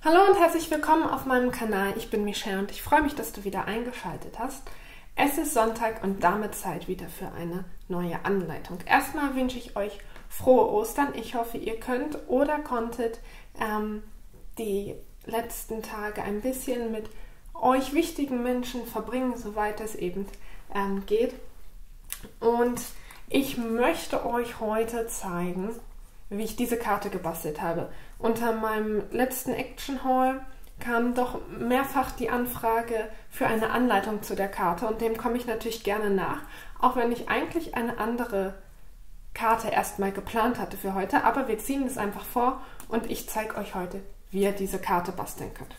Hallo und herzlich willkommen auf meinem Kanal. Ich bin Michelle und ich freue mich, dass du wieder eingeschaltet hast. Es ist Sonntag und damit Zeit wieder für eine neue Anleitung. Erstmal wünsche ich euch frohe Ostern. Ich hoffe, ihr könnt oder konntet die letzten Tage ein bisschen mit euch wichtigen Menschen verbringen, soweit es eben geht. Und ich möchte euch heute zeigen, wie ich diese Karte gebastelt habe. Unter meinem letzten Action Haul kam doch mehrfach die Anfrage für eine Anleitung zu der Karte und dem komme ich natürlich gerne nach, auch wenn ich eigentlich eine andere Karte erstmal geplant hatte für heute, aber wir ziehen es einfach vor und ich zeige euch heute, wie ihr diese Karte basteln könnt.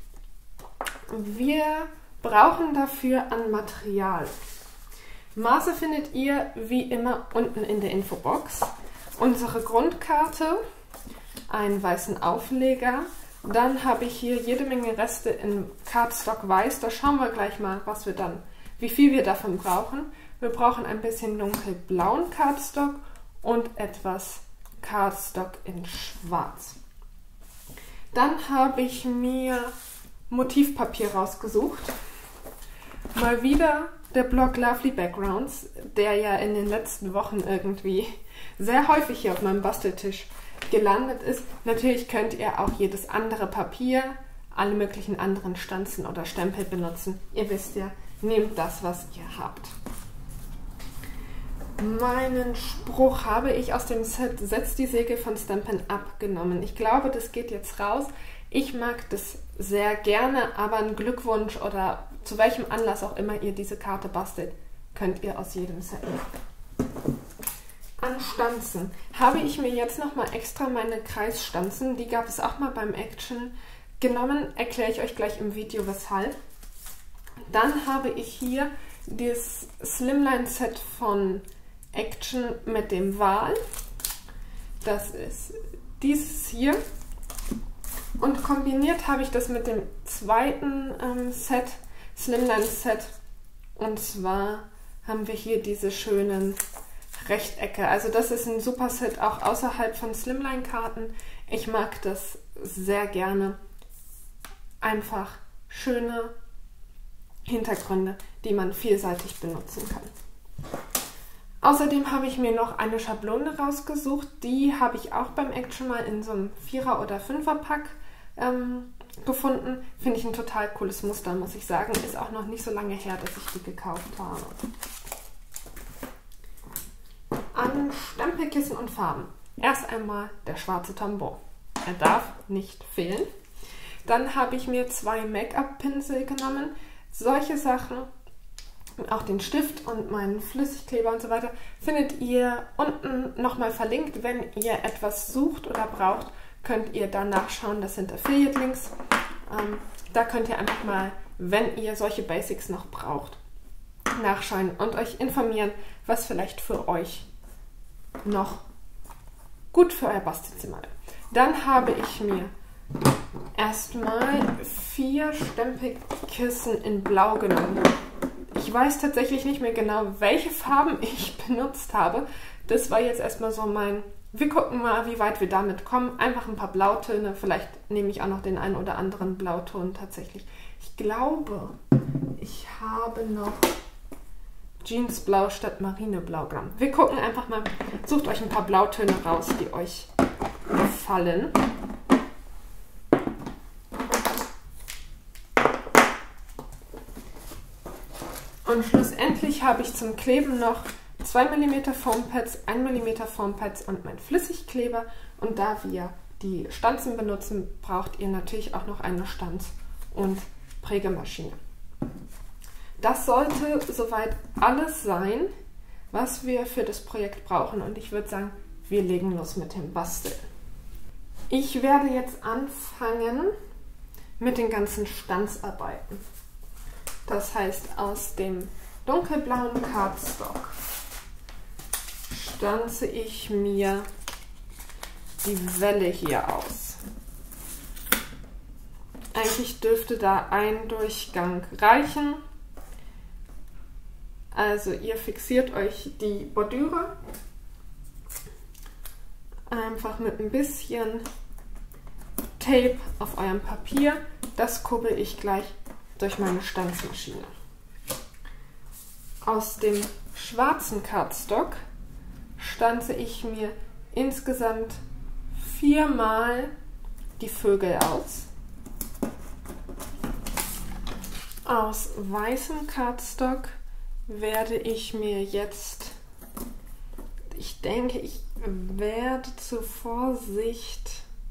Wir brauchen dafür an Material. Maße findet ihr wie immer unten in der Infobox. Unsere Grundkarte, einen weißen Aufleger, dann habe ich hier jede Menge Reste in Cardstock Weiß. Da schauen wir gleich mal, wie viel wir davon brauchen. Wir brauchen ein bisschen dunkelblauen Cardstock und etwas Cardstock in Schwarz. Dann habe ich mir Motivpapier rausgesucht. Mal wieder der Blog Lovely Backgrounds, der ja in den letzten Wochen irgendwie sehr häufig hier auf meinem Basteltisch gelandet ist. Natürlich könnt ihr auch jedes andere Papier, alle möglichen anderen Stanzen oder Stempel benutzen. Ihr wisst ja, nehmt das, was ihr habt. Meinen Spruch habe ich aus dem Set Setz die Segel von Stampin' Up genommen. Ich glaube, das geht jetzt raus. Ich mag das sehr gerne, aber ein Glückwunsch oder zu welchem Anlass auch immer ihr diese Karte bastelt, könnt ihr aus jedem Set machen. An Stanzen habe ich mir jetzt nochmal extra meine Kreisstanzen, die gab es auch mal beim Action, genommen. Erkläre ich euch gleich im Video weshalb. Dann habe ich hier das Slimline Set von Action mit dem Wal. Das ist dieses hier. Und kombiniert habe ich das mit dem zweiten Set, Slimline Set. Und zwar haben wir hier diese schönen Rechtecke. Also das ist ein super Set auch außerhalb von Slimline-Karten. Ich mag das sehr gerne. Einfach schöne Hintergründe, die man vielseitig benutzen kann. Außerdem habe ich mir noch eine Schablone rausgesucht. Die habe ich auch beim Action mal in so einem 4er- oder 5er-Pack gefunden. Finde ich ein total cooles Muster, muss ich sagen. Ist auch noch nicht so lange her, dass ich die gekauft habe. An Stempelkissen und Farben. Erst einmal der schwarze Tambon. Er darf nicht fehlen. Dann habe ich mir 2 Make-up-Pinsel genommen. Solche Sachen, auch den Stift und meinen Flüssigkleber und so weiter, findet ihr unten nochmal verlinkt. Wenn ihr etwas sucht oder braucht, könnt ihr da nachschauen. Das sind Affiliate-Links. Da könnt ihr einfach mal, wenn ihr solche Basics noch braucht, nachschauen und euch informieren, was vielleicht für euch noch gut für euer Bastelzimmer ist. Dann habe ich mir erstmal 4 Stempelkissen in Blau genommen. Ich weiß tatsächlich nicht mehr genau, welche Farben ich benutzt habe. Das war jetzt erstmal so wir gucken mal, wie weit wir damit kommen. Einfach ein paar Blautöne. Vielleicht nehme ich auch noch den einen oder anderen Blauton tatsächlich. Ich glaube, ich habe noch Jeansblau statt Marineblau genommen. Wir gucken einfach mal. Sucht euch ein paar Blautöne raus, die euch gefallen. Und schlussendlich habe ich zum Kleben noch 2 mm Foampads, 1 mm Foampads und mein Flüssigkleber. Und da wir die Stanzen benutzen, braucht ihr natürlich auch noch eine Stanz- und Prägemaschine. Das sollte soweit alles sein, was wir für das Projekt brauchen. Und ich würde sagen, wir legen los mit dem Basteln. Ich werde jetzt anfangen mit den ganzen Stanzarbeiten. Das heißt, aus dem dunkelblauen Cardstock stanze ich mir die Welle hier aus. Eigentlich dürfte da ein Durchgang reichen. Also ihr fixiert euch die Bordüre einfach mit ein bisschen Tape auf eurem Papier. Das kurbel ich gleich durch meine Stanzmaschine. Aus dem schwarzen Cardstock stanze ich mir insgesamt 4-mal die Vögel aus. Aus weißem Cardstock werde ich mir jetzt, ich denke, ich werde zur Vorsicht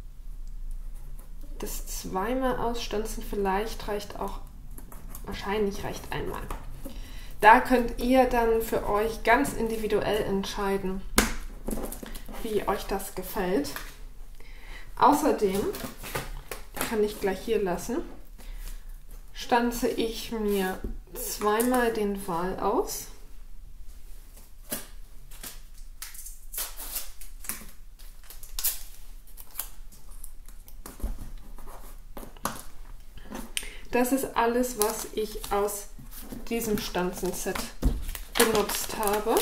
das 2-mal ausstanzen, vielleicht reicht auch, wahrscheinlich reicht einmal. Da könnt ihr dann für euch ganz individuell entscheiden, wie euch das gefällt. Außerdem, kann ich gleich hier lassen, stanze ich mir 2-mal den Wal aus. Das ist alles, was ich aus diesem Stanzenset benutzt habe.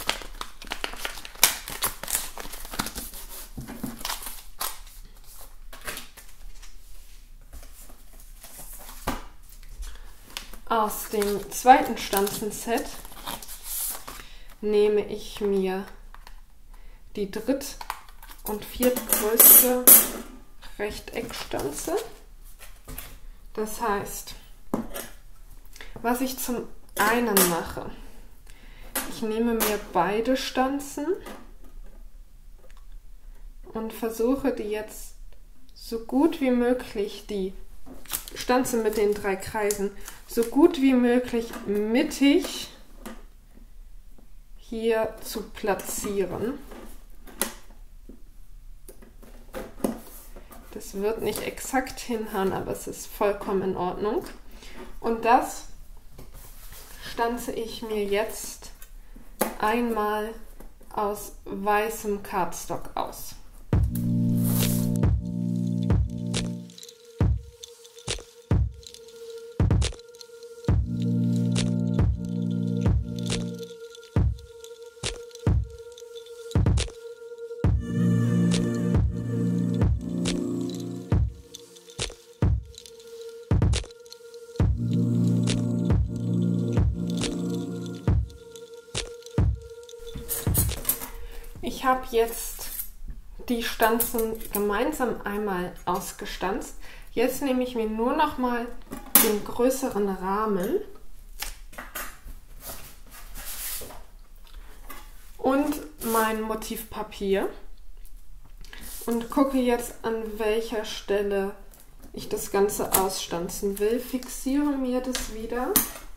Aus dem zweiten Stanzenset nehme ich mir die dritt- und viertgrößte Rechteckstanze. Das heißt, was ich zum einen mache, ich nehme mir beide Stanzen und versuche die jetzt so gut wie möglich, die Stanze mit den 3 Kreisen, so gut wie möglich mittig hier zu platzieren. Das wird nicht exakt hinhauen, aber es ist vollkommen in Ordnung. Und das stanze ich mir jetzt einmal aus weißem Cardstock aus. Ich habe jetzt die Stanzen gemeinsam einmal ausgestanzt. Jetzt nehme ich mir nur noch mal den größeren Rahmen und mein Motivpapier und gucke jetzt, an welcher Stelle ich das Ganze ausstanzen will. Fixiere mir das wieder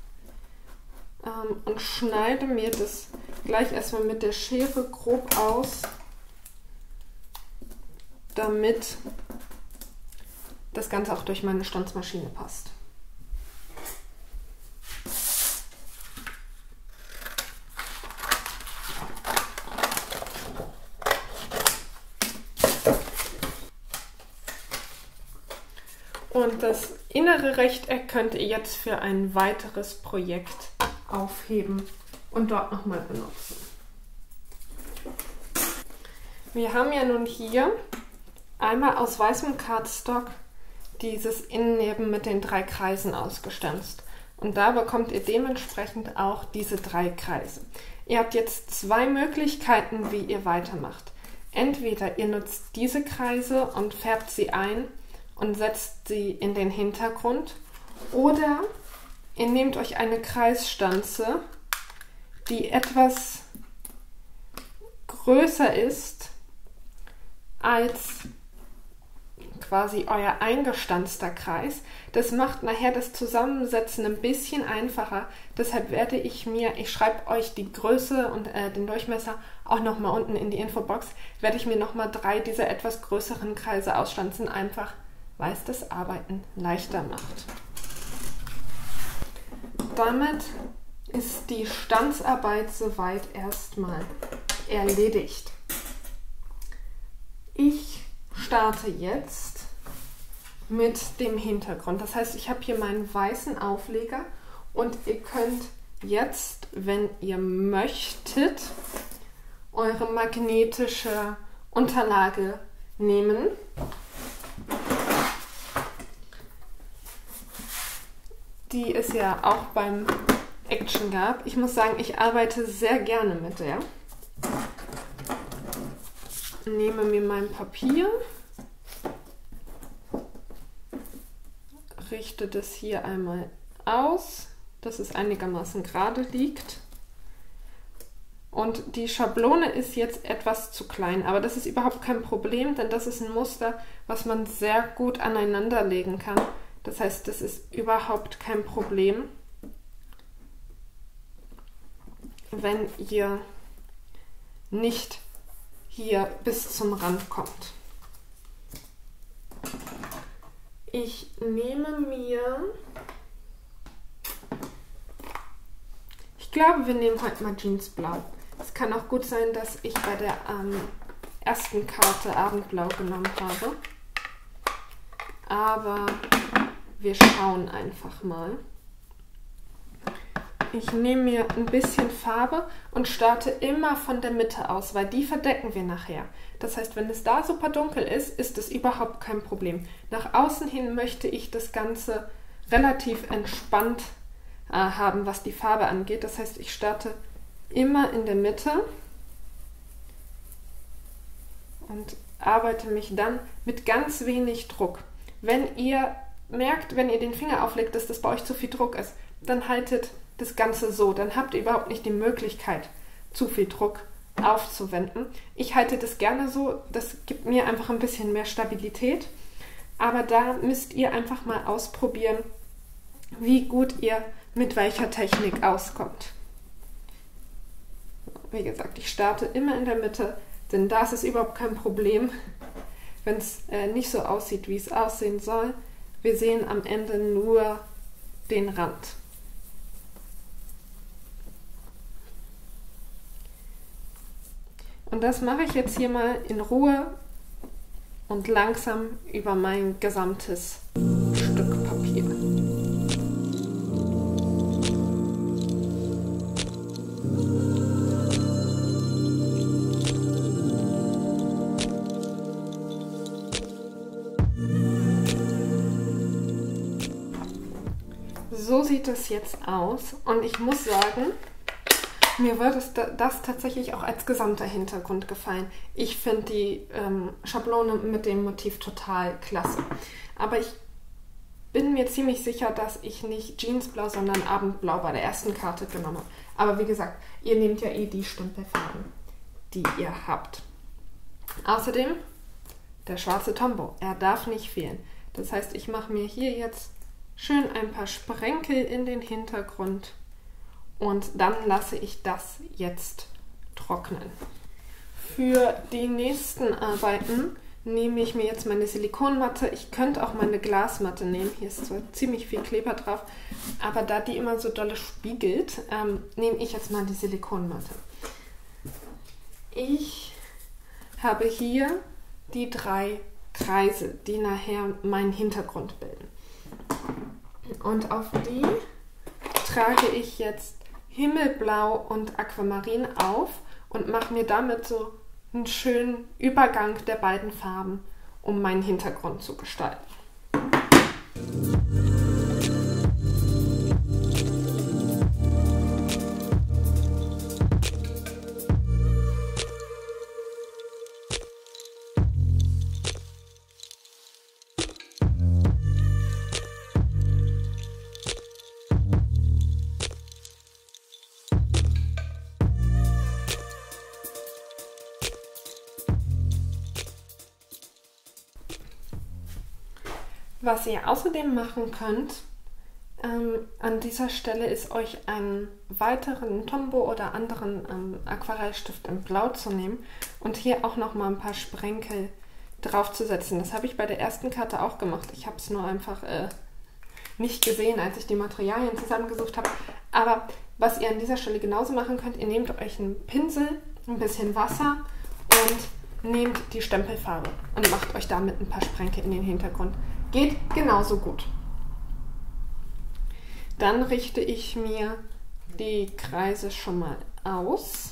und schneide mir das gleich erstmal mit der Schere grob aus, damit das Ganze auch durch meine Stanzmaschine passt. Und das innere Rechteck könnt ihr jetzt für ein weiteres Projekt aufheben und dort nochmal benutzen. Wir haben ja nun hier einmal aus weißem Cardstock dieses Innenleben mit den 3 Kreisen ausgestanzt. Und da bekommt ihr dementsprechend auch diese 3 Kreise. Ihr habt jetzt 2 Möglichkeiten, wie ihr weitermacht. Entweder ihr nutzt diese Kreise und färbt sie ein und setzt sie in den Hintergrund, oder ihr nehmt euch eine Kreisstanze, die etwas größer ist als quasi euer eingestanzter Kreis. Das macht nachher das Zusammensetzen ein bisschen einfacher. Deshalb werde ich schreibe euch die Größe und den Durchmesser auch nochmal unten in die Infobox, werde ich mir nochmal 3 dieser etwas größeren Kreise ausstanzen, einfach weil es das Arbeiten leichter macht. Damit ist die Stanzarbeit soweit erstmal erledigt. Ich starte jetzt mit dem Hintergrund. Das heißt, ich habe hier meinen weißen Aufleger und ihr könnt jetzt, wenn ihr möchtet, eure magnetische Unterlage nehmen ja auch beim Action gab. Ich muss sagen, ich arbeite sehr gerne mit der. Nehme mir mein Papier, richte das hier einmal aus, dass es einigermaßen gerade liegt. Und die Schablone ist jetzt etwas zu klein, aber das ist überhaupt kein Problem, denn das ist ein Muster, was man sehr gut aneinander legen kann. Das heißt, das ist überhaupt kein Problem, wenn ihr nicht hier bis zum Rand kommt. Ich nehme mir, ich glaube, wir nehmen heute mal Jeansblau. Es kann auch gut sein, dass ich bei der ersten Karte Abendblau genommen habe. Aber wir schauen einfach mal. Ich nehme mir ein bisschen Farbe und starte immer von der Mitte aus, weil die verdecken wir nachher. Das heißt, wenn es da super dunkel ist, ist es überhaupt kein Problem. Nach außen hin möchte ich das Ganze relativ entspannt haben, was die Farbe angeht. Das heißt, ich starte immer in der Mitte und arbeite mich dann mit ganz wenig Druck. Wenn ihr merkt, wenn ihr den Finger auflegt, dass das bei euch zu viel Druck ist, dann haltet das Ganze so. Dann habt ihr überhaupt nicht die Möglichkeit, zu viel Druck aufzuwenden. Ich halte das gerne so, das gibt mir einfach ein bisschen mehr Stabilität. Aber da müsst ihr einfach mal ausprobieren, wie gut ihr mit welcher Technik auskommt. Wie gesagt, ich starte immer in der Mitte, denn da ist es überhaupt kein Problem, wenn es nicht so aussieht, wie es aussehen soll. Wir sehen am Ende nur den Rand. Und das mache ich jetzt hier mal in Ruhe und langsam über mein gesamtes Stück Papier. So sieht es jetzt aus und ich muss sagen, mir würde das tatsächlich auch als gesamter Hintergrund gefallen. Ich finde die Schablone mit dem Motiv total klasse. Aber ich bin mir ziemlich sicher, dass ich nicht Jeansblau, sondern Abendblau bei der ersten Karte genommen habe. Aber wie gesagt, ihr nehmt ja eh die Stempelfarben, die ihr habt. Außerdem der schwarze Tombow. Er darf nicht fehlen. Das heißt, ich mache mir hier jetzt schön ein paar Sprenkel in den Hintergrund und dann lasse ich das jetzt trocknen. Für die nächsten Arbeiten nehme ich mir jetzt meine Silikonmatte. Ich könnte auch meine Glasmatte nehmen. Hier ist zwar ziemlich viel Kleber drauf, aber da die immer so dolle spiegelt, nehme ich jetzt mal die Silikonmatte. Ich habe hier die 3 Kreise, die nachher meinen Hintergrund bilden. Und auf die trage ich jetzt Himmelblau und Aquamarin auf und mache mir damit so einen schönen Übergang der beiden Farben, um meinen Hintergrund zu gestalten. Was ihr außerdem machen könnt, an dieser Stelle ist euch einen weiteren Tombow oder anderen Aquarellstift in Blau zu nehmen und hier auch noch mal ein paar Sprenkel drauf zu setzen. Das habe ich bei der ersten Karte auch gemacht. Ich habe es nur einfach nicht gesehen, als ich die Materialien zusammengesucht habe. Aber was ihr an dieser Stelle genauso machen könnt, ihr nehmt euch einen Pinsel, ein bisschen Wasser und nehmt die Stempelfarbe und macht euch damit ein paar Sprenkel in den Hintergrund. Geht genauso gut. Dann richte ich mir die Kreise schon mal aus.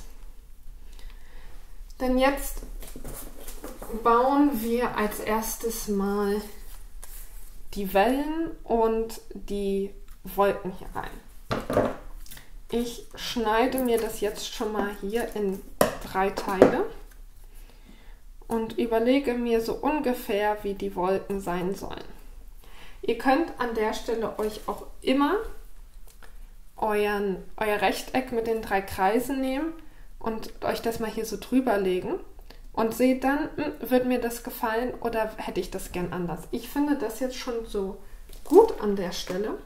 Denn jetzt bauen wir als erstes mal die Wellen und die Wolken hier rein. Ich schneide mir das jetzt schon mal hier in 3 Teile und überlege mir so ungefähr, wie die Wolken sein sollen. Ihr könnt an der Stelle euch auch immer euer Rechteck mit den 3 Kreisen nehmen und euch das mal hier so drüber legen und seht dann, wird mir das gefallen oder hätte ich das gern anders. Ich finde das jetzt schon so gut an der Stelle.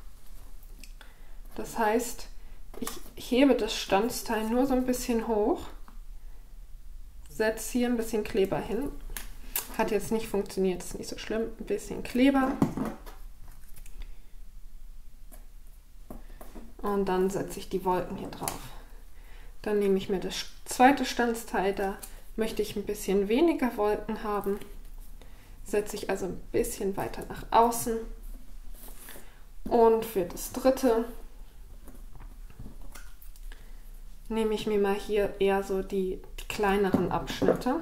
Das heißt, ich hebe das Stanzteil nur so ein bisschen hoch, setze hier ein bisschen Kleber hin. Hat jetzt nicht funktioniert, ist nicht so schlimm. Ein bisschen Kleber. Und dann setze ich die Wolken hier drauf. Dann nehme ich mir das zweite Stanzteil, da möchte ich ein bisschen weniger Wolken haben. Setze ich also ein bisschen weiter nach außen. Und für das dritte nehme ich mir mal hier eher so die kleineren Abschnitte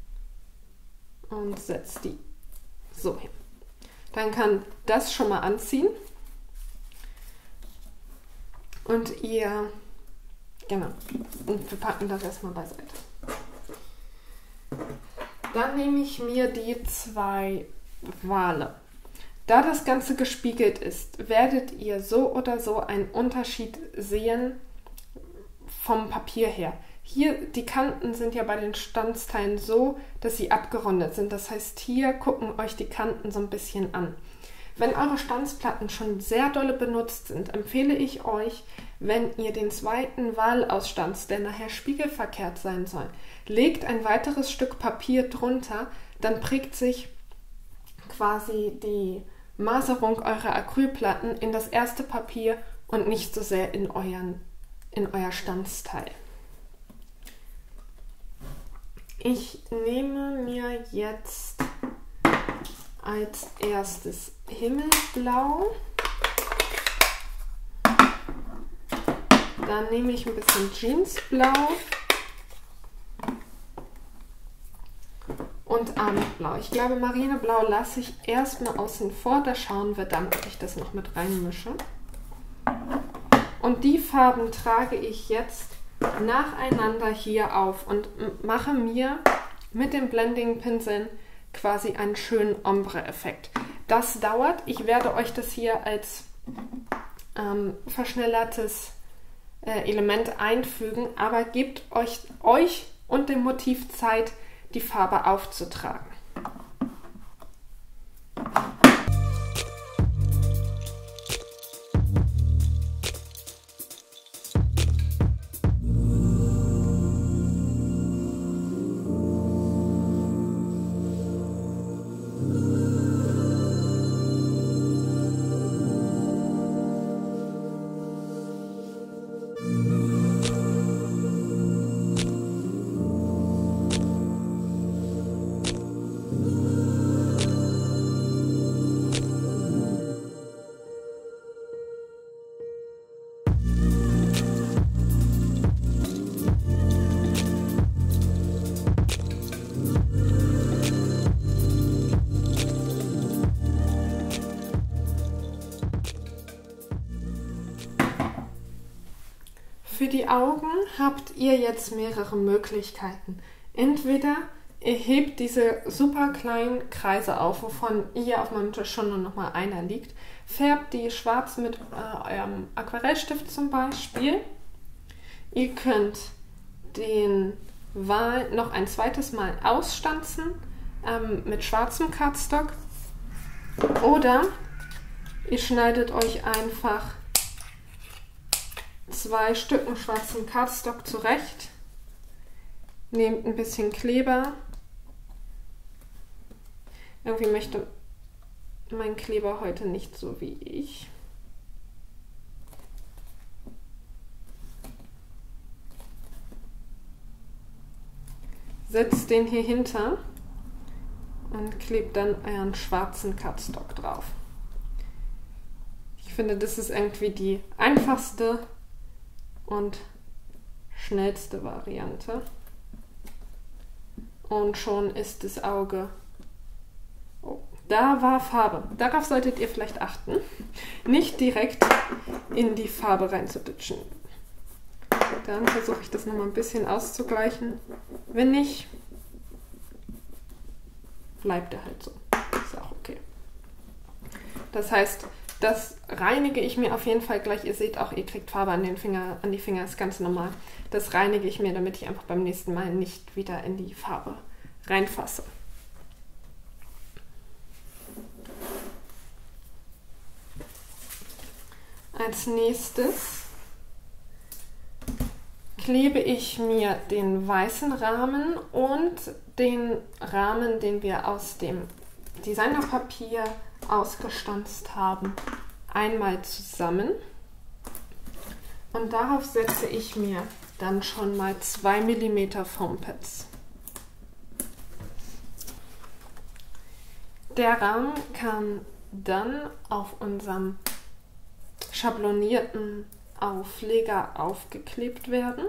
und setze die so hin. Dann kann das schon mal anziehen. Und ihr, genau, und wir packen das erstmal beiseite. Dann nehme ich mir die 2 Wale. Da das Ganze gespiegelt ist, werdet ihr so oder so einen Unterschied sehen vom Papier her. Hier, die Kanten sind ja bei den Stanzteilen so, dass sie abgerundet sind. Das heißt, hier gucken euch die Kanten so ein bisschen an. Wenn eure Stanzplatten schon sehr dolle benutzt sind, empfehle ich euch, wenn ihr den zweiten Wal ausstanzt, der nachher spiegelverkehrt sein soll, legt ein weiteres Stück Papier drunter, dann prägt sich quasi die Maserung eurer Acrylplatten in das erste Papier und nicht so sehr in euer Stanzteil. Ich nehme mir jetzt als erstes Himmelblau. Dann nehme ich ein bisschen Jeansblau und Abendblau. Ich glaube, Marineblau lasse ich erstmal außen vor. Da schauen wir dann, ob ich das noch mit reinmische. Und die Farben trage ich jetzt nacheinander hier auf und mache mir mit den Blending-Pinseln quasi einen schönen Ombre-Effekt. Das dauert. Ich werde euch das hier als verschnellertes Element einfügen, aber gebt euch und dem Motiv Zeit, die Farbe aufzutragen. Für die Augen habt ihr jetzt mehrere Möglichkeiten. Entweder ihr hebt diese super kleinen Kreise auf, wovon hier auf meinem Tisch schon nur noch mal einer liegt, färbt die schwarz mit eurem Aquarellstift zum Beispiel. Ihr könnt den Wal noch ein zweites Mal ausstanzen mit schwarzem Cardstock oder ihr schneidet euch einfach 2 Stücken schwarzen Cardstock zurecht, nehmt ein bisschen Kleber. Irgendwie möchte mein Kleber heute nicht so wie ich. Setzt den hier hinter und klebt dann euren schwarzen Cardstock drauf. Ich finde, das ist irgendwie die einfachste und schnellste Variante. Und schon ist das Auge Da war Farbe. Darauf solltet ihr vielleicht achten. Nicht direkt in die Farbe reinzuditschen. Dann versuche ich das nochmal ein bisschen auszugleichen. Wenn nicht, bleibt er halt so. Ist auch okay. Das heißt, das reinige ich mir auf jeden Fall gleich. Ihr seht auch, ihr kriegt Farbe an die Finger, ist ganz normal. Das reinige ich mir, damit ich einfach beim nächsten Mal nicht wieder in die Farbe reinfasse. Als nächstes klebe ich mir den weißen Rahmen und den Rahmen, den wir aus dem Designerpapier ausgestanzt haben, einmal zusammen. Und darauf setze ich mir dann schon mal 2 mm Foampads. Der Rahmen kann dann auf unserem schablonierten Aufleger aufgeklebt werden.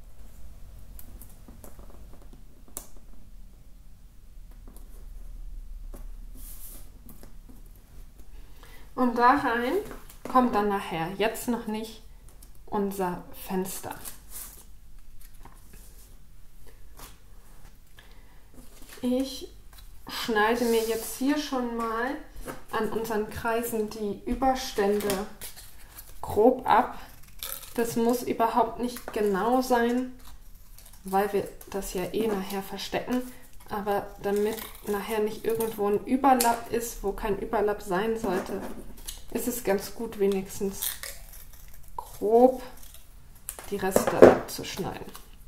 Und da rein kommt dann nachher, jetzt noch nicht, unser Fenster. Ich schneide mir jetzt hier schon mal an unseren Kreisen die Überstände grob ab. Das muss überhaupt nicht genau sein, weil wir das ja eh nachher verstecken. Aber damit nachher nicht irgendwo ein Überlapp ist, wo kein Überlapp sein sollte, ist es ganz gut, wenigstens grob die Reste abzuschneiden.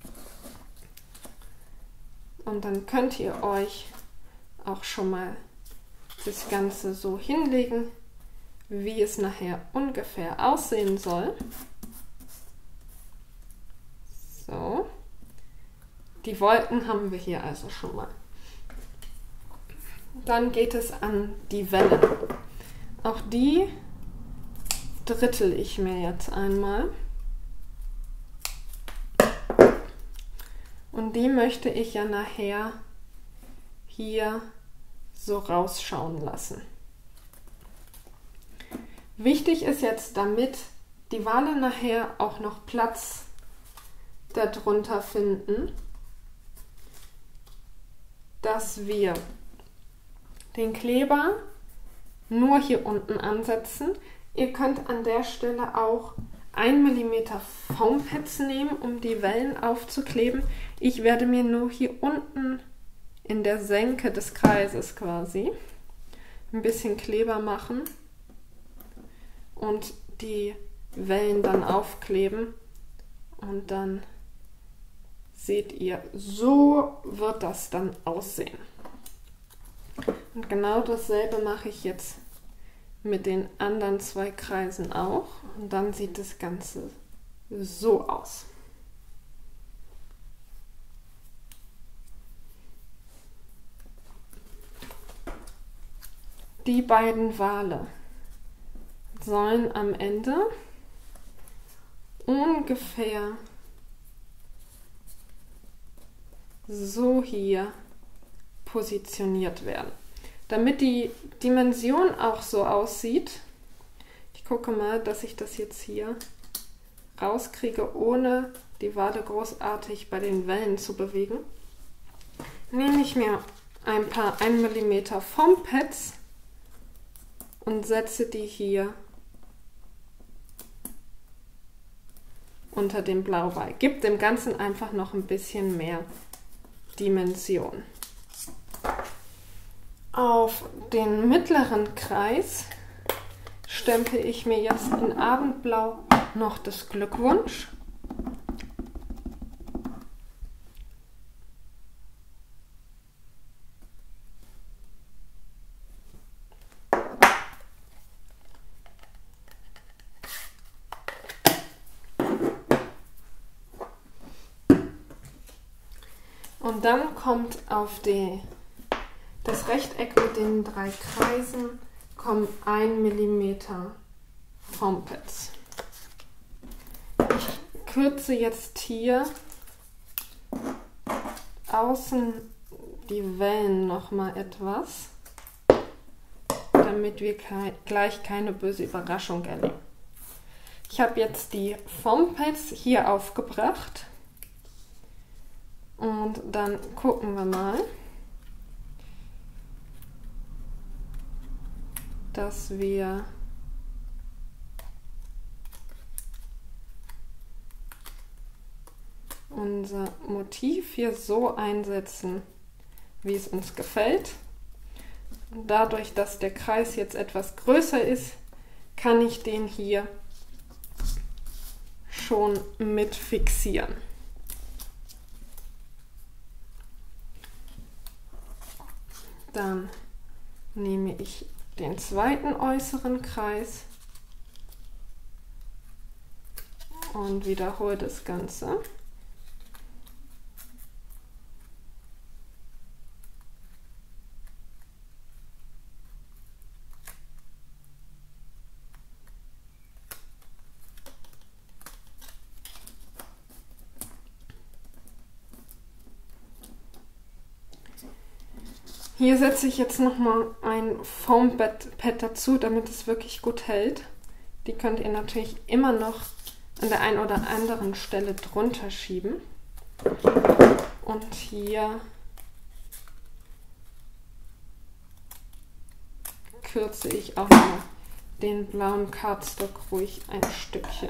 Und dann könnt ihr euch auch schon mal das Ganze so hinlegen, wie es nachher ungefähr aussehen soll. So. Die Wolken haben wir hier also schon mal. Dann geht es an die Wellen. Auch die drittel ich mir jetzt einmal. Und die möchte ich ja nachher hier so rausschauen lassen. Wichtig ist jetzt, damit die Wale nachher auch noch Platz darunter finden, dass wir den Kleber nur hier unten ansetzen. Ihr könnt an der Stelle auch 1 mm Foampads nehmen, um die Wellen aufzukleben. Ich werde mir nur hier unten in der Senke des Kreises quasi ein bisschen Kleber machen und die Wellen dann aufkleben. Und dann seht ihr, so wird das dann aussehen. Und genau dasselbe mache ich jetzt mit den anderen 2 Kreisen auch. Und dann sieht das Ganze so aus. Die beiden Wale sollen am Ende ungefähr so hier positioniert werden. Damit die Dimension auch so aussieht, ich gucke mal, dass ich das jetzt hier rauskriege, ohne die Wale großartig bei den Wellen zu bewegen, nehme ich mir ein paar 1 mm Foampads und setze die hier unter dem Blauwal. Gibt dem Ganzen einfach noch ein bisschen mehr Dimension. Auf den mittleren Kreis stempel ich mir jetzt in Abendblau noch das Glückwunsch. Und dann kommt auf das Rechteck mit den 3 Kreisen kommen 1 mm Foampads. Ich kürze jetzt hier außen die Wellen noch mal etwas. damit wir gleich keine böse Überraschung erleben. Ich habe jetzt die Foampads hier aufgebracht und dann gucken wir mal, dass wir unser Motiv hier so einsetzen, wie es uns gefällt. Und dadurch, dass der Kreis jetzt etwas größer ist, kann ich den hier schon mit fixieren. Dann nehme ich den zweiten äußeren Kreis und wiederhole das Ganze. Hier setze ich jetzt nochmal ein Foampad dazu, damit es wirklich gut hält. Die könnt ihr natürlich immer noch an der einen oder anderen Stelle drunter schieben. Und hier kürze ich auch mal den blauen Cardstock ruhig ein Stückchen.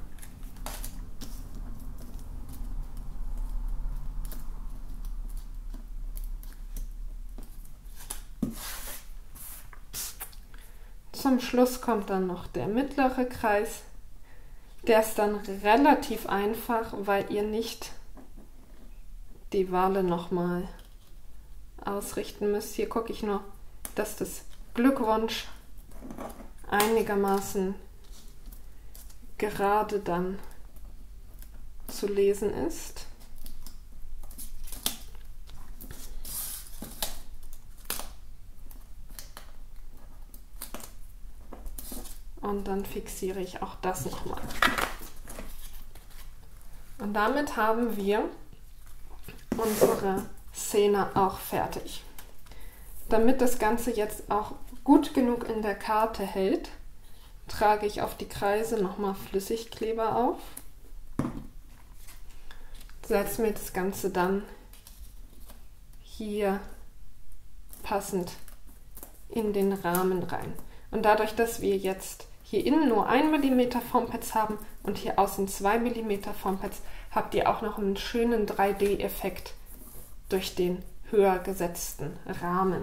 Zum Schluss kommt dann noch der mittlere Kreis. Der ist dann relativ einfach, weil ihr nicht die Wale nochmal ausrichten müsst. Hier gucke ich nur, dass das Glückwunsch einigermaßen gerade dann zu lesen ist. Und dann fixiere ich auch das nochmal. Und damit haben wir unsere Szene auch fertig. Damit das Ganze jetzt auch gut genug in der Karte hält, trage ich auf die Kreise nochmal Flüssigkleber auf. Setze mir das Ganze dann hier passend in den Rahmen rein. Und dadurch, dass wir jetzt hier innen nur 1 mm Foampads haben und hier außen 2 mm Foampads, habt ihr auch noch einen schönen 3D-Effekt durch den höher gesetzten Rahmen.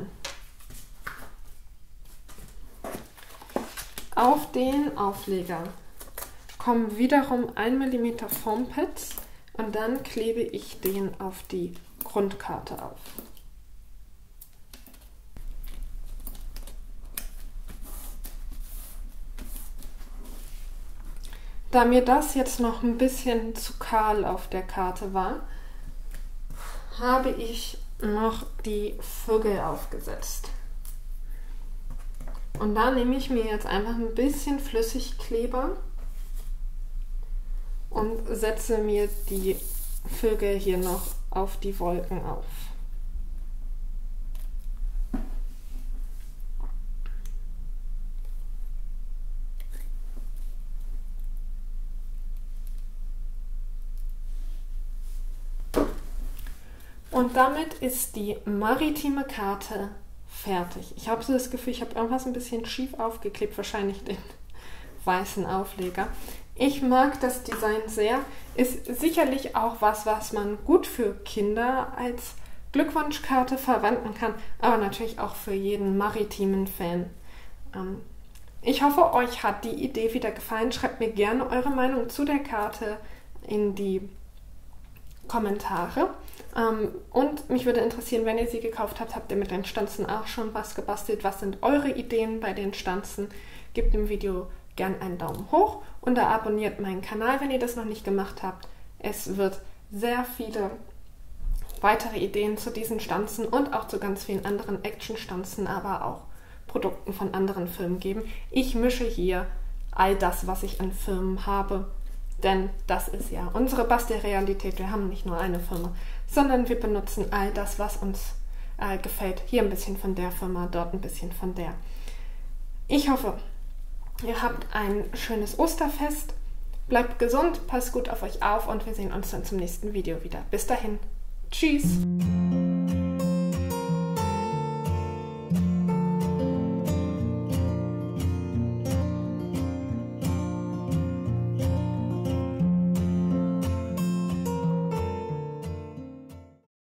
Auf den Aufleger kommen wiederum 1 mm Foampads und dann klebe ich den auf die Grundkarte auf. Da mir das jetzt noch ein bisschen zu kahl auf der Karte war, habe ich noch die Vögel aufgesetzt. Und da nehme ich mir jetzt einfach ein bisschen Flüssigkleber und setze mir die Vögel hier noch auf die Wolken auf. Und damit ist die maritime Karte fertig. Ich habe so das Gefühl, ich habe irgendwas ein bisschen schief aufgeklebt, wahrscheinlich den weißen Aufleger. Ich mag das Design sehr. Ist sicherlich auch was man gut für Kinder als Glückwunschkarte verwenden kann, aber natürlich auch für jeden maritimen Fan. Ich hoffe, euch hat die Idee wieder gefallen. Schreibt mir gerne eure Meinung zu der Karte in die Kommentare. Und mich würde interessieren, wenn ihr sie gekauft habt, habt ihr mit den Stanzen auch schon was gebastelt? Was sind eure Ideen bei den Stanzen? Gebt dem Video gern einen Daumen hoch und abonniert meinen Kanal, wenn ihr das noch nicht gemacht habt. Es wird sehr viele weitere Ideen zu diesen Stanzen und auch zu ganz vielen anderen Action-Stanzen, aber auch Produkten von anderen Firmen geben. Ich mische hier all das, was ich an Firmen habe, denn das ist ja unsere Bastelrealität. Wir haben nicht nur eine Firma, sondern wir benutzen all das, was uns gefällt. Hier ein bisschen von der Firma, dort ein bisschen von der. Ich hoffe, ihr habt ein schönes Osterfest. Bleibt gesund, passt gut auf euch auf und wir sehen uns dann zum nächsten Video wieder. Bis dahin. Tschüss!